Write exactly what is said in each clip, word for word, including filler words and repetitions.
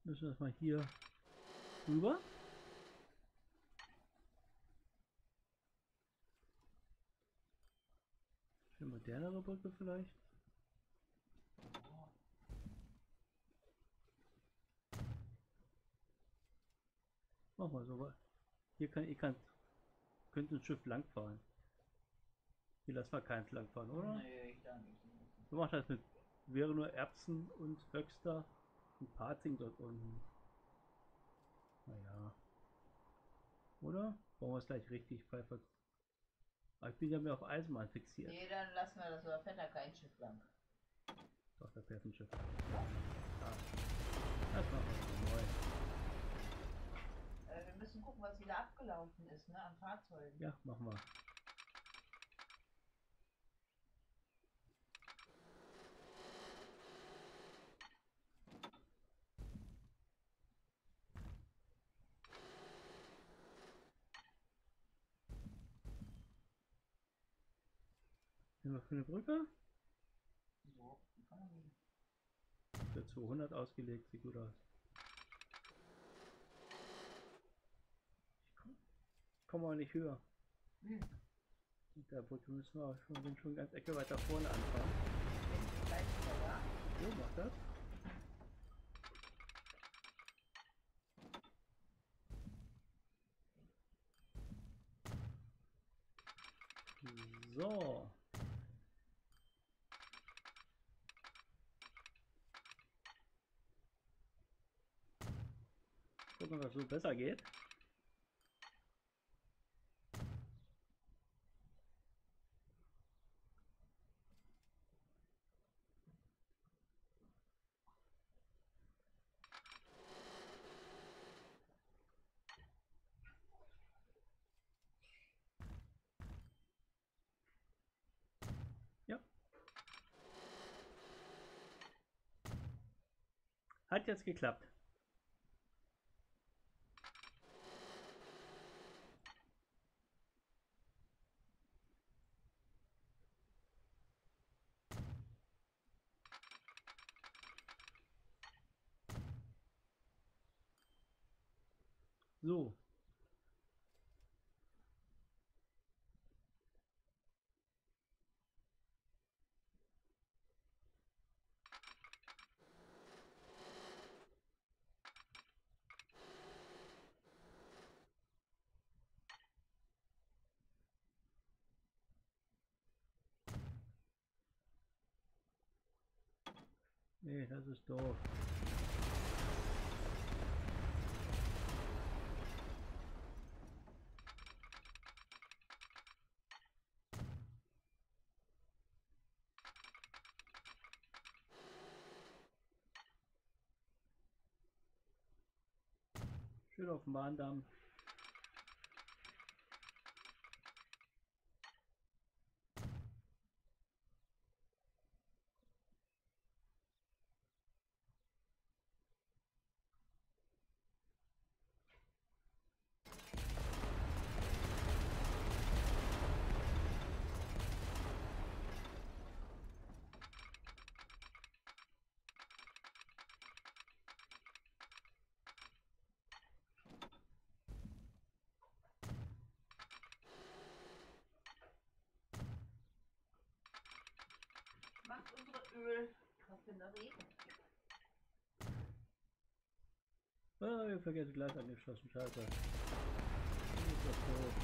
Müssen wir erstmal hier rüber. Eine modernere Brücke vielleicht. Mach mal so. Hier kann ich kann könnte ein Schiff langfahren. Hier lassen wir keins langfahren, oder? Nee, ich da nicht. So macht das mit. Wäre nur Erbsen und Höxter und Parzing dort unten. Naja. Oder? Bauen wir es gleich richtig frei. Aber ich bin ja mehr auf Eisenbahn fixiert. Nee, dann lassen wir das, oder fährt da kein Schiff lang. Doch, da fährt ein Schiff. Ah, das machen wir neu. Äh, wir müssen gucken, was wieder abgelaufen ist, ne, an Fahrzeugen. Ja, machen wir. Sind wir für eine Brücke? So, wie kann man die? Für zweihundert ausgelegt, sieht gut aus. Ich komme komm auch nicht höher. Hm. Mit der Brücke müssen wir auch schon, schon ganz Ecke weiter vorne anfangen. Bin ich gleich wieder da? Jo, mach das. So. Gucken, was so besser geht. Ja. Hat jetzt geklappt. So. Nee, das ist doof. Schön auf dem Bahndamm. Macht unsere Ölraffinerie. Ah, wir vergessen gleich angeschlossen. Scheiße. Ist das doof.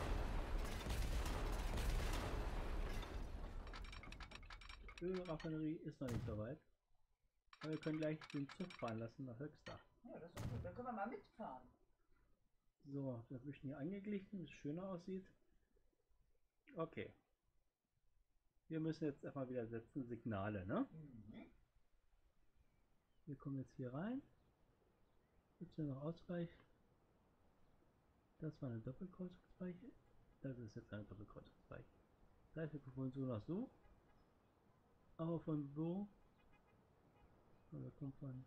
Ölraffinerie ist noch nicht so weit. Aber wir können gleich den Zug fahren lassen nach Höxter. Ja, das ist gut. Da können wir mal mitfahren. So, das bisschen hier angeglichen, dass es schöner aussieht. Okay. Wir müssen jetzt erstmal wieder setzen Signale, ne? Mhm. Wir kommen jetzt hier rein. Gibt es hier noch Ausgleich? Das war eine Doppelkreuzungsweiche. Das ist jetzt eine Doppelkreuzungsweiche. Das heißt, wir gucken von so nach so. Aber von so. Wir kommen von.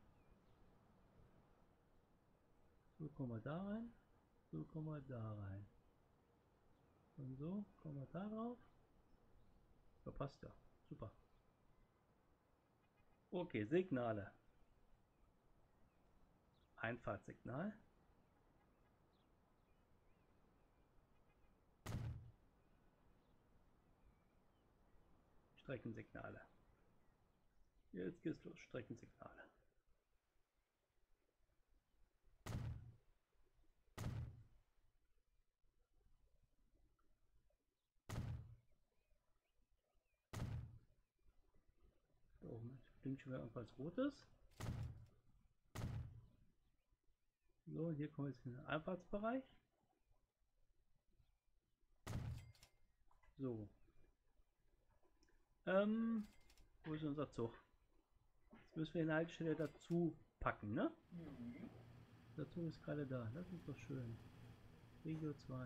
So kommen wir da rein. So kommen wir da rein. Und so kommen wir da drauf. Ja, passt ja. Super. Okay, Signale. Einfahrtssignal. Streckensignale. Jetzt geht's los. Streckensignale. Da oben blinkt schon wieder irgendwas Rotes. So, hier kommen wir jetzt in den Einfahrtsbereich. So. Ähm, wo ist unser Zug? Jetzt müssen wir eine Haltestelle dazu packen, ne? Mhm. Der Zug ist gerade da. Das ist doch schön. Regio zwei.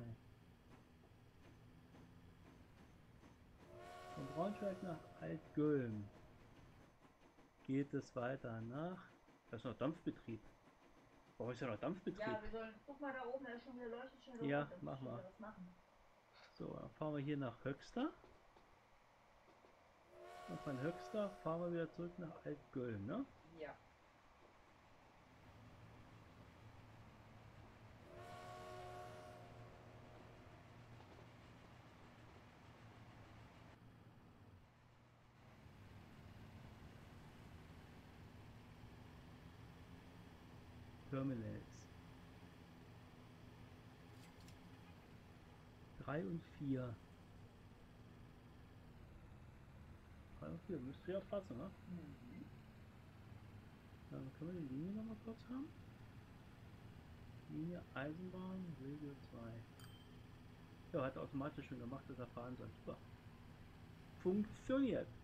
Von Braunschweig nach Altgülm geht es weiter nach. Das ist noch Dampfbetrieb. Warum ist ja noch Dampfbetrieb? Ja, wir sollen, guck mal da oben, da ist schon wieder leuchtet schon wieder Ja, rot, da mach muss ich schon mal. wieder was machen. So, dann fahren wir hier nach Höxter. Und von Höxter fahren wir wieder zurück nach Altgülm, ne? Ja. Terminals. drei und vier. drei und vier müsste ja passen, ne? Mhm. Dann können wir die Linie noch mal kurz haben. Linie Eisenbahn, Regio zwei. Ja, hat automatisch schon gemacht, dass er fahren soll. Super. Funktioniert.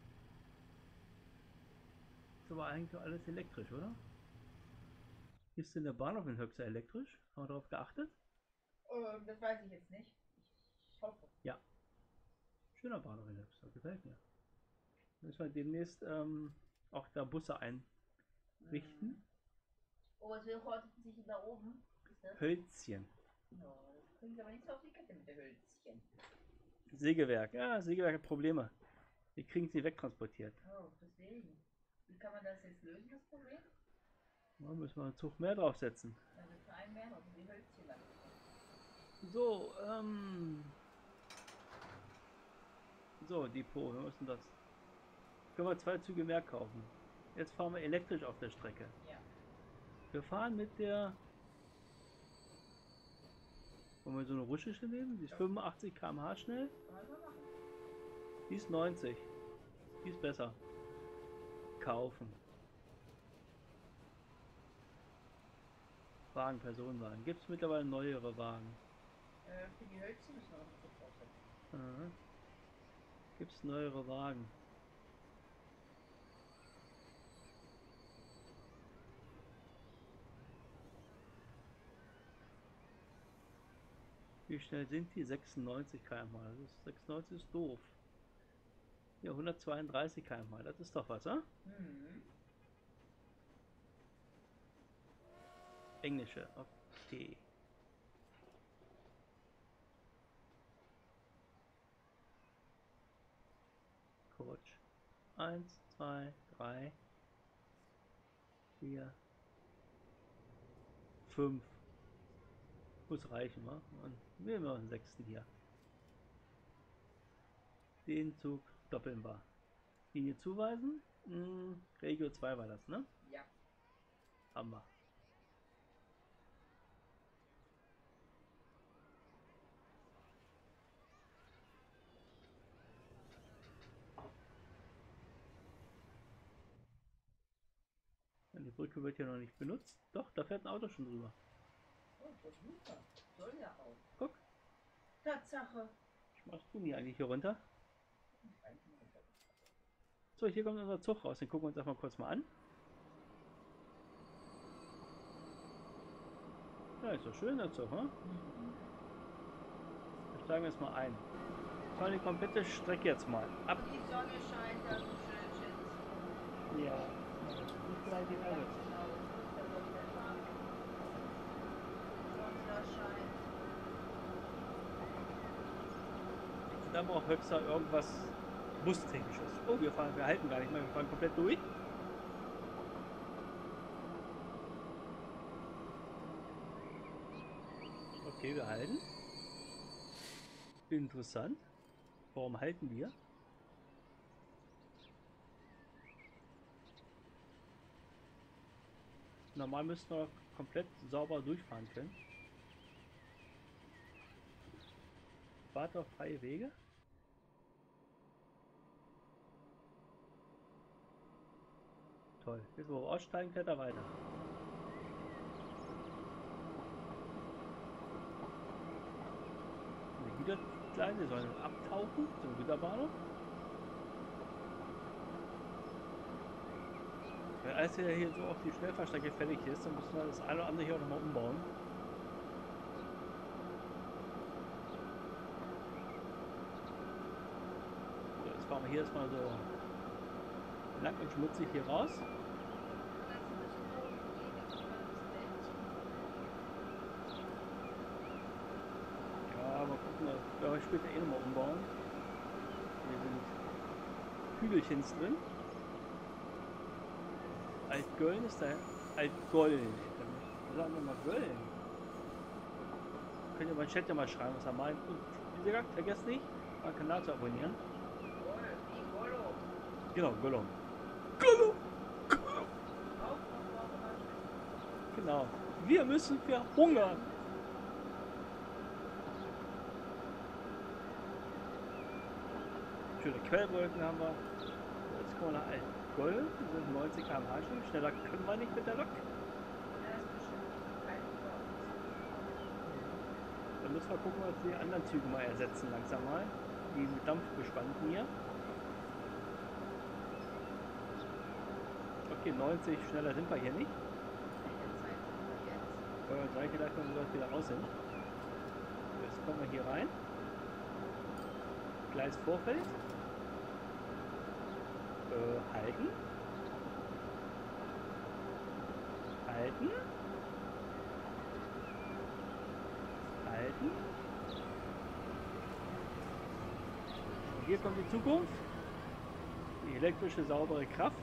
Ist aber eigentlich alles elektrisch, oder? Ist denn der Bahnhof in Höxter elektrisch? Haben wir darauf geachtet? Ähm, das weiß ich jetzt nicht. Ich hoffe. Ja. Schöner Bahnhof in Höxter, gefällt mir. Müssen wir demnächst ähm, auch da Busse einrichten. Mhm. Oh, was will heute sich da oben? Ist das? Hölzchen. Oh, das kriegen sie aber nicht so auf die Kette mit der Hölzchen. Sägewerk. Ja, Sägewerk hat Probleme. Die kriegen sie wegtransportiert. Oh, deswegen. Wie kann man das jetzt lösen, das Problem? Da müssen wir einen Zug mehr draufsetzen. Also für einen mehr noch, die Hölzchen dann. So, ähm. So, Depot, wir müssen das. Können wir zwei Züge mehr kaufen. Jetzt fahren wir elektrisch auf der Strecke. Ja. Wir fahren mit der. Wollen wir so eine russische nehmen? Die ist fünfundachtzig Kilometer pro Stunde schnell. Kann man so machen. Die ist neunzig. Die ist besser. Kaufen. Wagen, Personenwagen. Gibt es mittlerweile neuere Wagen? Äh, für die Hölzchen müssen wir noch mal kurz aufsetzen. Gibt es neuere Wagen? Wie schnell sind die? sechsundneunzig Kilometer pro Stunde. Das ist, sechsundneunzig ist doof. Ja, hundertzweiunddreißig Kilometer pro Stunde. Das ist doch was, oder? Mhm. Englische. Okay. Coach. eins, zwei, drei, vier, fünf. Muss reichen, wa? Und wir haben noch einen sechsten hier. Den Zug doppeln wir. Linie zuweisen. Hm, Regio zwei war das, ne? Ja. Haben wir. Die Brücke wird ja noch nicht benutzt. Doch, da fährt ein Auto schon drüber. Oh, das ist super. Soll ja auch. Guck. Tatsache. Was machst du denn hier eigentlich hier runter? So, hier kommt unser Zug raus. Den gucken wir uns einfach kurz mal an. Ja, ist doch schön der Zug, ne? Mhm. Da steigen wir jetzt mal ein. Fahren die komplette Strecke jetzt mal ab. Und die Sonne scheint da so schön, Schätz. Ja. Nicht gleich die Erde. Genau. Da soll der Tag. Sonne da scheint. Da braucht Höxter irgendwas Bustechnisches. Oh, wir fahren, wir halten gar nicht mehr, wir fahren komplett durch. Okay, wir halten. Interessant. Warum halten wir? Normal müssten wir komplett sauber durchfahren können. Warte auf freie Wege. Toll. Jetzt wo wir aussteigen, fährt er weiter. Die Gütergleise sollen abtauchen zum Güterbahnhof. Weil als er hier so auf die Schnellfahrstrecke fertig ist, dann müssen wir das eine oder andere hier auch nochmal umbauen. So, jetzt fahren wir hier erstmal so lang und schmutzig hier raus. Ja, mal gucken, da werden wir später eh nochmal umbauen. Hier sind Hügelchens drin. Altgöln ist da. Altgollen. Sagen wir mal Göllen. Könnt ihr mal im Chat ja mal schreiben, was er meint. Und wie gesagt, vergesst nicht, meinen Kanal zu abonnieren. Genau, Gollum. Gollum! Gollum! Genau. Wir müssen verhungern. Schöne Quellwolken haben wir. Jetzt kommen wir nach Altgollen. Wir sind neunzig Kilometer pro Stunde. Schneller können wir nicht mit der Lok. Dann müssen wir gucken, ob wir die anderen Züge mal ersetzen langsam mal. Die mit Dampf bespannten hier. Okay, neunzig, schneller sind wir hier nicht. Äh, sag ich gleich, wenn wir wieder raus sind. Jetzt kommen wir hier rein. Gleis Vorfeld. Äh, halten. Halten. Halten. Und hier kommt die Zukunft. Die elektrische, saubere Kraft.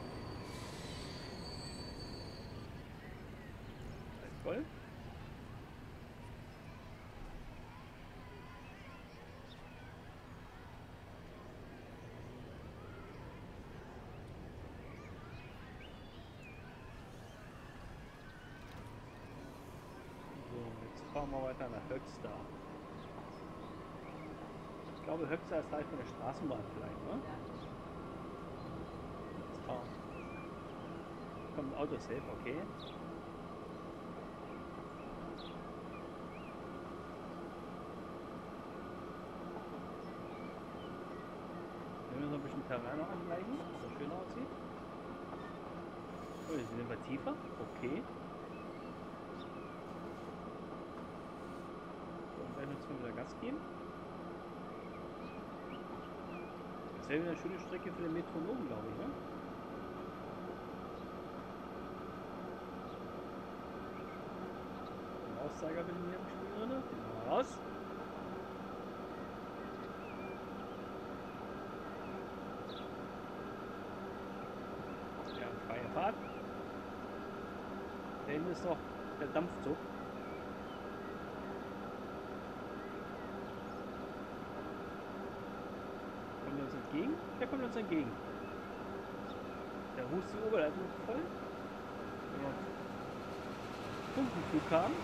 Voll. Fahren wir weiter nach Höxter. Ich glaube, Höxter ist halt von der Straßenbahn vielleicht, ne? Jetzt fahren. Kommt ein Auto safe, okay. Wenn wir so ein bisschen Terrain noch angleichen, dass das schön aussieht. So, jetzt sind wir tiefer, okay. Jetzt mal wieder Gas geben. Das wäre wieder eine schöne Strecke für den Metronom, glaube ich, ne? Den Auszeiger bin ich hier im Spiel drin. Den mal raus. Ja, freie Fahrt. Da hinten ist noch der Dampfzug. Uns entgegen? Der kommt uns entgegen. Der Hust die Oberleitung voll. Wenn wir Funkenflug haben.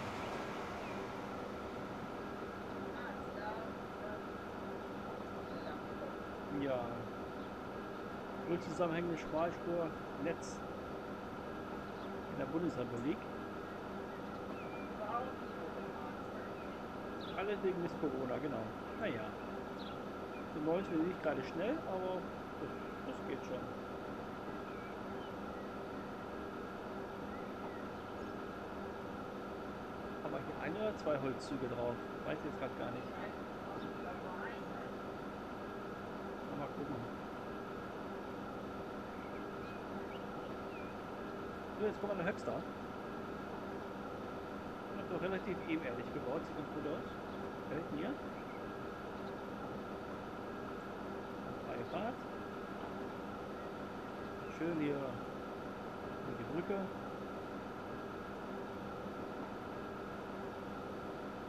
Ja. Null zusammenhängende Schmalspurnetz in der Bundesrepublik. Alles wegen Miss Corona, genau. Naja. So neunzig will nicht gerade schnell, aber das, das geht schon. Aber hier ein oder zwei Holzzüge drauf. Weiß ich jetzt gerade gar nicht. Mal gucken. So, jetzt kommen wir nach Höxter. Doch relativ ebenerdig gebaut, sieht ganz gut aus. Gefällt mir. Freie Fahrt. Schön hier über die Brücke.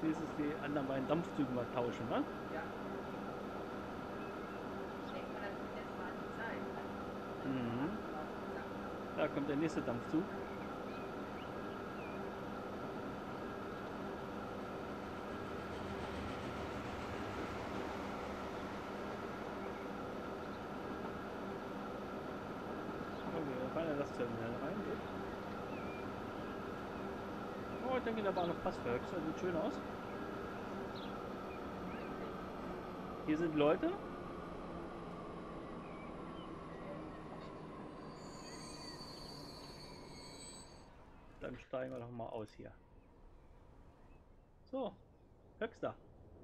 nächstes die anderen beiden Dampfzüge mal tauschen, ne? Ja. Ich denke mal, das wird jetzt mal die Zeit. Mhm. Da kommt der nächste Dampfzug. Okay, wir fahren ja das Terminal rein. Gut. Oh, ich denke, der Bahnhof passt für Höxter. Sieht schön aus. Hier sind Leute. Dann steigen wir doch mal aus hier. So, Höxter.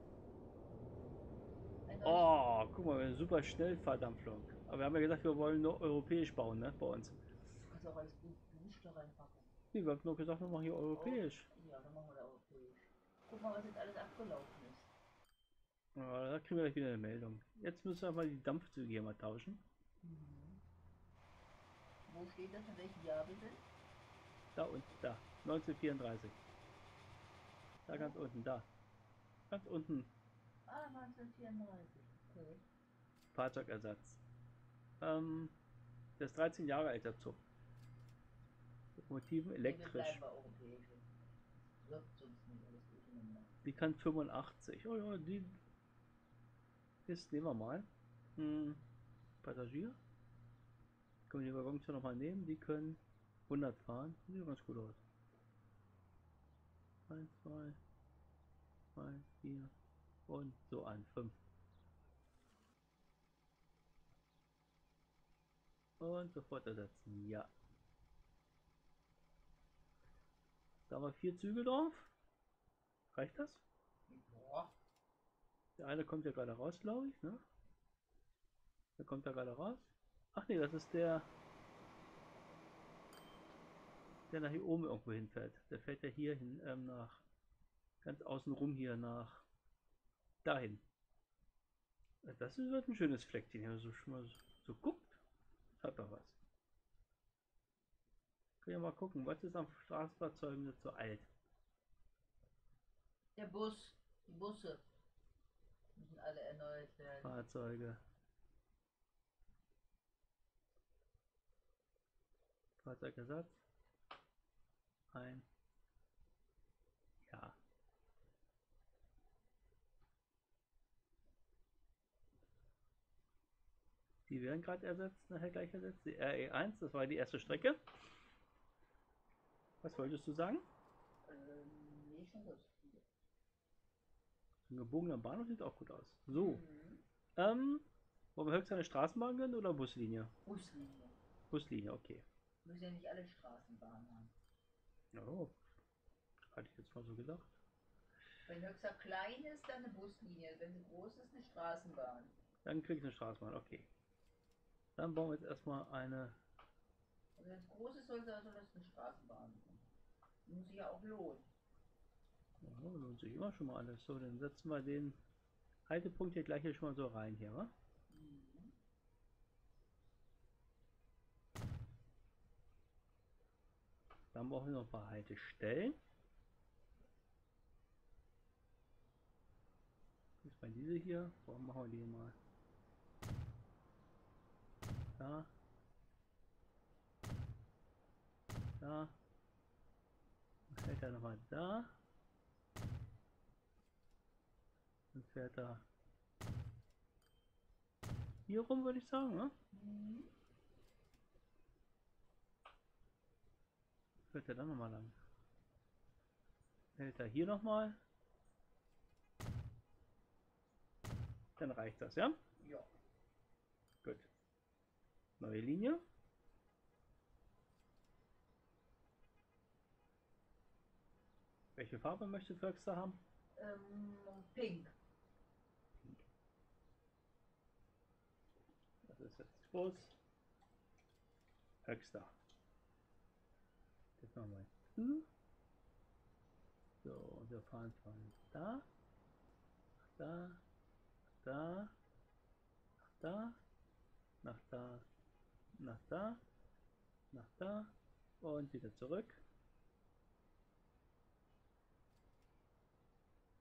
Oh, guck mal, eine super Schnellfahrdampflok. Aber wir haben ja gesagt, wir wollen nur europäisch bauen, ne, bei uns. Du kannst auch als Booster reinpacken. Nee, wir haben nur gesagt, wir machen hier europäisch. Oh, ja, dann machen wir da europäisch. Guck mal, was jetzt alles abgelaufen ist. Ja, da kriegen wir gleich wieder eine Meldung. Jetzt müssen wir mal die Dampfzüge hier mal tauschen. Mhm. Wo steht das, in welchem Jahr wir sind? Da unten, da. neunzehnhundertvierunddreißig. Da Wo? ganz unten, da. Ganz unten. Ah, neunzehnhundertvierunddreißig. Okay. Fahrzeugersatz. Ähm, der ist dreizehn Jahre alt, der Zug. Lokomotiven Nee, wir elektrisch. bleiben bei europäisch. Wirkt sonst nicht alles durcheinander. Die kann fünfundachtzig. Oh ja, die ist, nehmen wir mal. Hm, Passagier. Können wir die Waggons ja nochmal nehmen. Die können hundert fahren. Sieht ganz gut aus. eins, zwei, drei, vier und so an. fünf. Und sofort ersetzen. Ja. Da haben wir vier Züge drauf. Reicht das? Boah. Der eine kommt ja gerade raus, glaube ich. Ne? Der kommt ja gerade raus. Ach nee, das ist der, der nach hier oben irgendwo hinfährt. Der fährt ja hier hin, ähm, nach, ganz außen rum hier nach, dahin. Das wird ein schönes Fleckchen hier, so schon mal so, so guckt. Das hat doch was. Können wir mal gucken, was ist am Straßenfahrzeugen jetzt so alt? Der Bus, die Busse müssen alle erneuert werden. Fahrzeuge. Fahrzeugersatz. Ein. Ja. Die werden gerade ersetzt, nachher gleich ersetzt. Die R E eins, das war die erste Strecke. Was wolltest du sagen? Ähm, nee, schon gut. Ein gebogener Bahnhof sieht auch gut aus. So. Mhm. Ähm, wollen wir höchstens eine Straßenbahn oder Buslinie? Buslinie. Buslinie, okay. Müssen ja nicht alle Straßenbahnen haben. Oh, hatte ich jetzt mal so gedacht. Wenn Höxter klein ist, dann eine Buslinie. Wenn sie groß ist, eine Straßenbahn. Dann krieg ich eine Straßenbahn, okay. Dann bauen wir jetzt erstmal eine. Also wenn es groß ist, soll, soll das eine Straßenbahn sein. Muss sich ja auch lohnen. Ja, lohnt sich immer schon mal alles. So, dann setzen wir den Haltepunkt hier gleich hier schon mal so rein hier, wa? Mhm. Dann brauchen wir noch ein paar Haltestellen. Jetzt bei diese hier. Warum machen wir die mal? Da. Da. Dann fährt er nochmal da. Dann fährt er hier rum, würde ich sagen, ne? Mhm. Fährt er dann nochmal lang. Hält er hier nochmal. Dann reicht das, ja? Ja. Gut. Neue Linie. Welche Farbe möchte Förster haben? Ähm, pink. Das ist jetzt Bus. Höxter. Jetzt machen wir zu. So, und wir fahren von da, da, da, da, nach da, nach da, nach da und wieder zurück.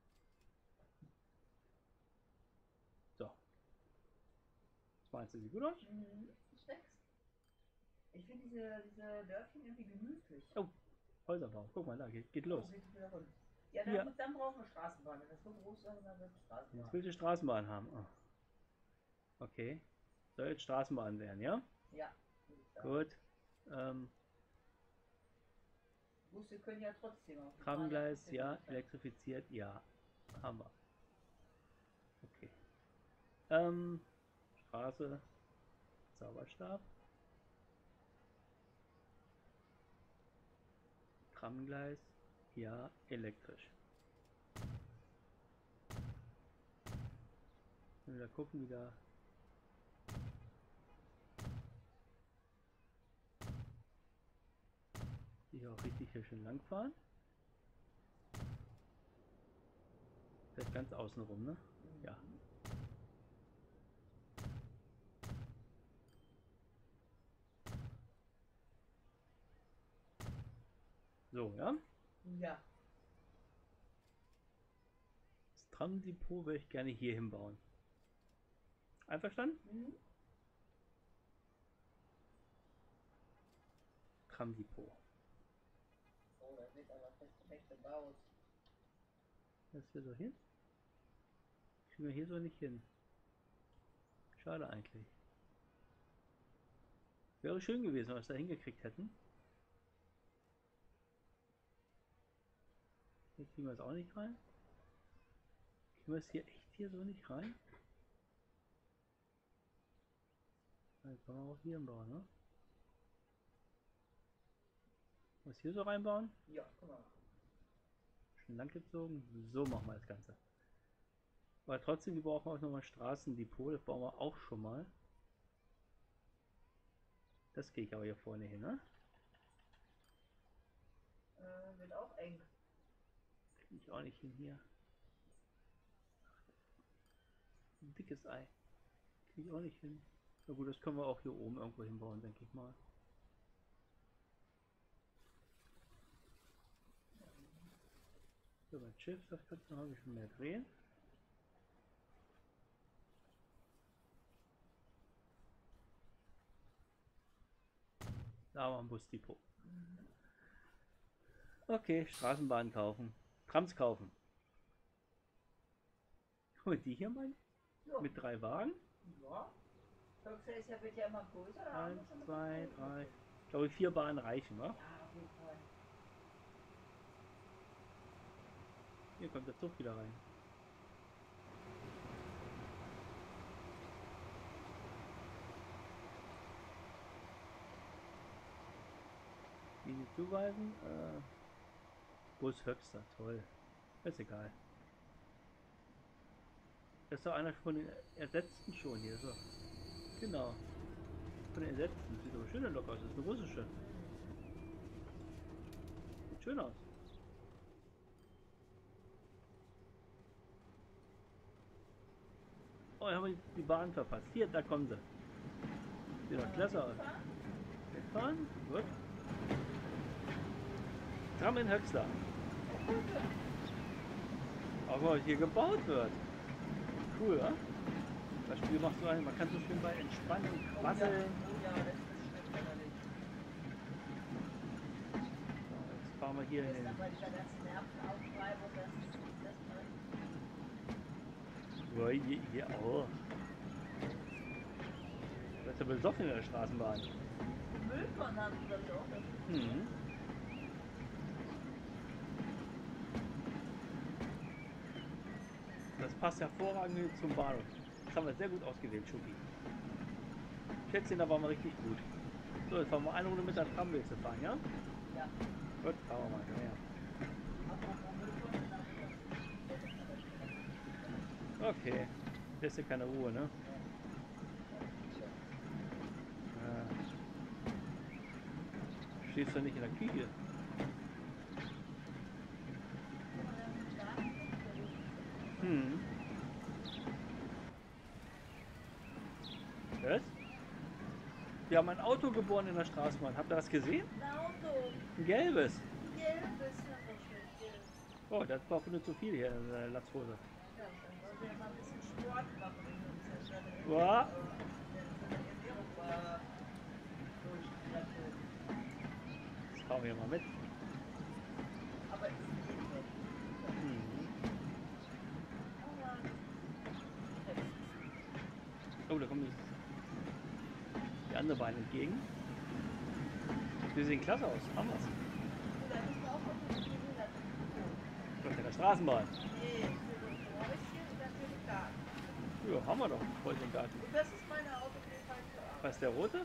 meinst du? Sieht gut aus? Mhm. Es wächst. Ich finde diese, diese Dörfchen irgendwie gemütlich. Oh, Häuserbau. Guck mal, da geht, geht Oh, los. geht wieder runter. Ja, Hier. dann, dann brauchen wir Straßenbahn. Wenn das so groß ist, dann wird es Jetzt Straßenbahn. will ich Straßenbahn haben. Oh. Okay. Soll jetzt Straßenbahn werden, ja? Ja. würde ich sagen. Gut. Ähm, Busse können ja trotzdem auf die Tramgleis, Bahn ja. fahren. Elektrifiziert, ja. Haben wir. Okay. Ähm, Straße, Zauberstab. Tramgleis, ja. Elektrisch. Wieder gucken, wieder. Hier auch richtig hier schön lang fahren. Vielleicht ganz außen rum, ne? Mhm. Ja. So, ja. Ja. Das Tramdepot würde ich gerne hier hinbauen. Einverstanden? Mhm. Tramdepot. Oh, da wird aber fest recht gebaut. Das hier so hin? Kriegen wir hier so nicht hin. Schade eigentlich. Wäre schön gewesen, wenn wir es da hingekriegt hätten. Hier kriegen wir es auch nicht rein. Kriegen wir es hier echt hier so nicht rein? Dann können wir auch hier bauen, ne? Was hier so reinbauen? Ja, guck mal. Schön lang gezogen. So machen wir das Ganze. Aber trotzdem, die brauchen auch nochmal Straßendepot. Das bauen wir auch schon mal. Das gehe ich aber hier vorne hin, ne? Äh, wird auch eng. Kriege ich auch nicht hin hier. Ein dickes Ei. Kriege ich auch nicht hin. Na gut, das können wir auch hier oben irgendwo hinbauen, denke ich mal. So, bei Chips, das kannst du noch ein bisschen mehr drehen. Da haben wir ein Busdepot. Mhm. Okay, Straßenbahn kaufen. Trams kaufen. Und die hier mal Ja. mit drei Wagen. Ja. Höchste ist ja, wird ja immer größer. Da haben wir Eins, schon mit zwei, dem Boot. drei. Ich glaube, vier Bahnen reichen, wa? Ja, auf jeden Fall. Hier kommt der Zug wieder rein. Linie zuweisen. Äh, Bus Höxter, toll. Ist egal. Das ist doch einer von den Ersetzten schon hier. So. Genau. Von den Ersetzten. Sieht aber schöne Lok aus. Das ist eine russische. Sieht schön aus. Oh, haben wir die Bahn verpasst. Hier, da kommen sie. Sieht doch klasse aus. Mitfahren? Gut. Tram in Höxter. Auch was hier gebaut wird. Cool, wa? Das Spiel macht so ein, man kann so schön bei entspannen, Oh ja, quasseln. oh ja, das ist schrecklich. So, jetzt fahren wir hier Das in ist dann den. bei dieser ganzen Nervenaufreibung, das ist das mal. Oh, hier, hier auch. Das ist ja besoffen in der Straßenbahn. Mülltonnen haben die, glaube ich, auch. Das Mhm. Das passt hervorragend zum Bahnhof. Das haben wir sehr gut ausgewählt, Schuki. Schätzchen, da waren wir richtig gut. So, jetzt fahren wir eine Runde mit der Tram, willst du fahren, ja? ja. Gut, fahren wir mal. Ja, ja. Apropos Mülltonnen, dann Okay. Lässt dir keine Ruhe, ne? Ja. Stehst du nicht in der Küche? Hm. Was? Wir haben ein Auto geboren in der Straßenbahn. Habt ihr das gesehen? ein Auto. Ein gelbes. Gelbes, ja, so schön gelb. Oh, das war nur zu viel hier in der Latzhose. Ja, dann wollen wir mal ein bisschen Sport machen. Boah. Fahren wir mal mit. Aber es geht nicht. Mhm. Aber jetzt. Oh, da kommt jetzt die andere Bahn entgegen. Die sehen klasse aus. Haben wir's. Da müssen wir auch mal gucken, wie wir das tun. Gott, der Straßenbahn. Nee, für das Häuschen und dann für den Garten. Ja, haben wir doch. Voll den Garten. Und das ist meine Auto für die falsche Arbeit. Was ist der rote?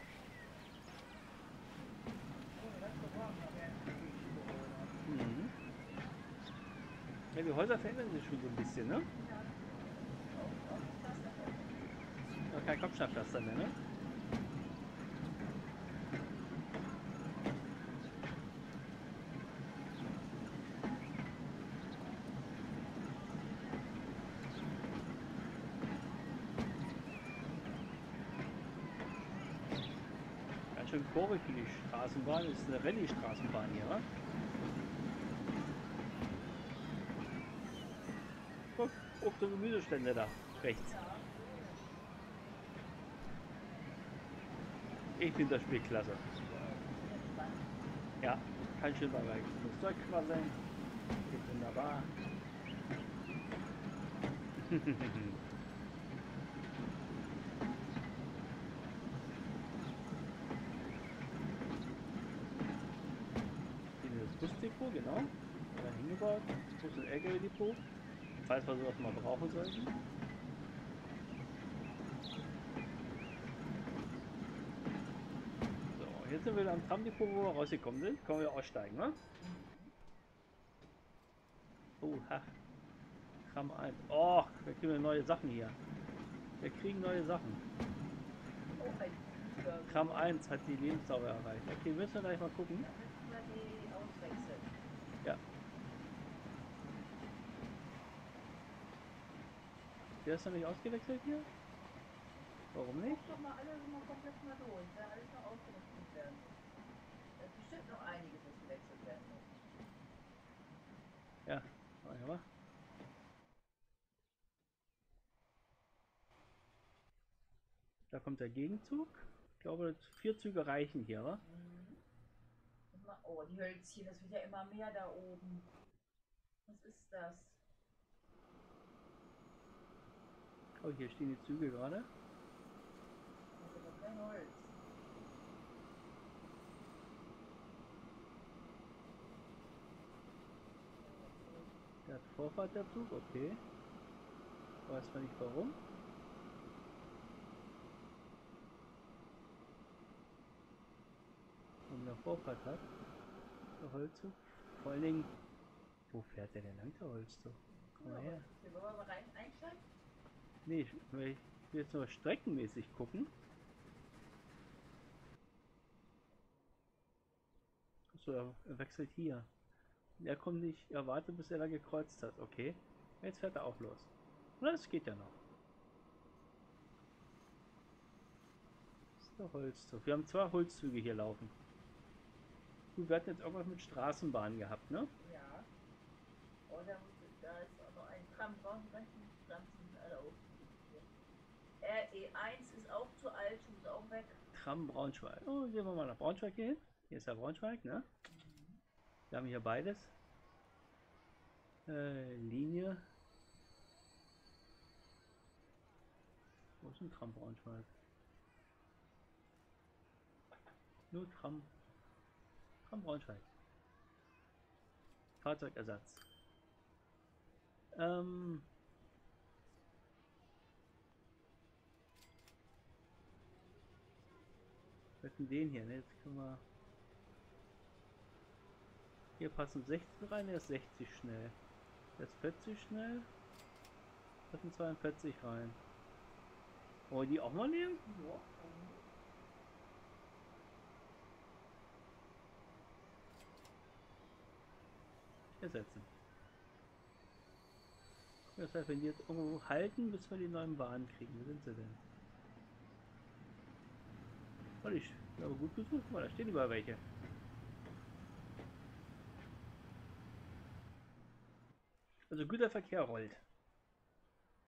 Ohne Restaurant, da wäre ein Mhm. Ja, die Häuser verändern sich schon so ein bisschen, ne? Ja. Auch, auch das Pflaster. Ja, kein Kopfsteinpflaster mehr, ne? Ganz schön kurvig für die Straßenbahn. Das ist eine Rallye-Straßenbahn hier, wa? Guck, Obst- und Gemüsestände da, rechts. Ich finde das Spiel klasse. Ja, kann schön dabei das Zeug quasseln. Geht wunderbar. Hier ist das Busdepot, genau. Da hingebaut. Bus- und L K W-Depot. Falls wir sowas mal brauchen sollten. So, jetzt sind wir wieder am Tramdepot, wo wir rausgekommen sind. Können wir aussteigen, ne? Oh, ha. Tram eins. Oh, wir kriegen neue Sachen hier. Wir kriegen neue Sachen. Oh, ein Flieger. Tram eins hat die Lebensdauer erreicht. Okay, müssen wir gleich mal gucken. Da müssen wir die auswechseln. Ja. Der ist noch nicht ausgewechselt hier? Warum nicht? Guck doch mal alle mal komplett mal durch, wer alles noch ausgewechselt werden muss. Da ist bestimmt noch einiges, das gewechselt werden muss. Ja, warte mal. Da kommt der Gegenzug. Ich glaube, vier Züge reichen hier, wa? Mhm. Immer, oh, die Hölzchen, das wird ja immer mehr da oben. Was ist das? Oh, hier stehen die Züge gerade. Das ist aber kein Holz. Der hat Vorfahrt, der Zug, okay. Weiß man nicht warum. Warum der Vorfahrt hat. Der Holzzug. Vor allen Dingen, wo fährt der denn lang, der Holzzug? Komm mal her. Hier wollen wir mal rein einsteigen? Nee, ich will jetzt nur streckenmäßig gucken. Achso, er wechselt hier. Er kommt nicht, er wartet, bis er da gekreuzt hat. Okay. Jetzt fährt er auch los. Na, das geht ja noch. Das ist der Holzzug. Wir haben zwei Holzzüge hier laufen. Gut, wir hatten jetzt irgendwas mit Straßenbahnen gehabt, ne? Ja. Oh, da, muss, da ist auch noch ein Tram. Brauchen die ganzen Trams sind alle auf. R E eins ist auch zu alt, muss auch weg. Tram Braunschweig. Oh, gehen wir mal nach Braunschweig hier hin. Hier ist ja Braunschweig, ne? Mhm. Wir haben hier beides. Äh, Linie. Wo ist ein Tram Braunschweig? Nur Tram. Tram Braunschweig. Fahrzeugersatz. Ähm. Wir hatten den hier, ne? Jetzt können wir. Hier passen sechzehn rein, der ist sechzig schnell. Der ist vierzig schnell. Passen zweiundvierzig rein. Wollen wir die auch mal nehmen? Ja. Ersetzen. Das heißt, wenn die jetzt irgendwo halten, bis wir die neuen Bahnen kriegen. Wo sind sie denn? Oh, ich habe gut gesucht, weil da stehen überall welche. Also Güterverkehr rollt.